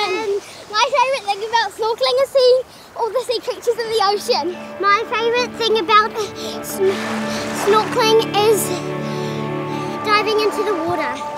ocean. My favourite thing about snorkelling is seeing all the sea creatures in the ocean. My favourite thing about snorkelling is diving into the water.